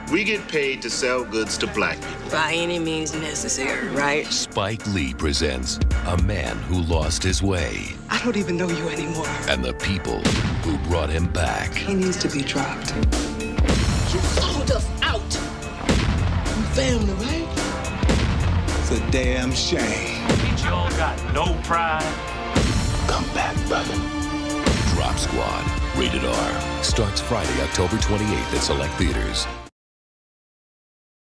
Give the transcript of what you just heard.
We get paid to sell goods to black people. By any means necessary, right? Spike Lee presents a man who lost his way. I don't even know you anymore. And the people who brought him back. He needs to be dropped. You sold us out. We family, right? It's a damn shame. Ain't you all got no pride? Come back, brother. Drop Squad, rated R. Starts Friday, October 28th at select theaters.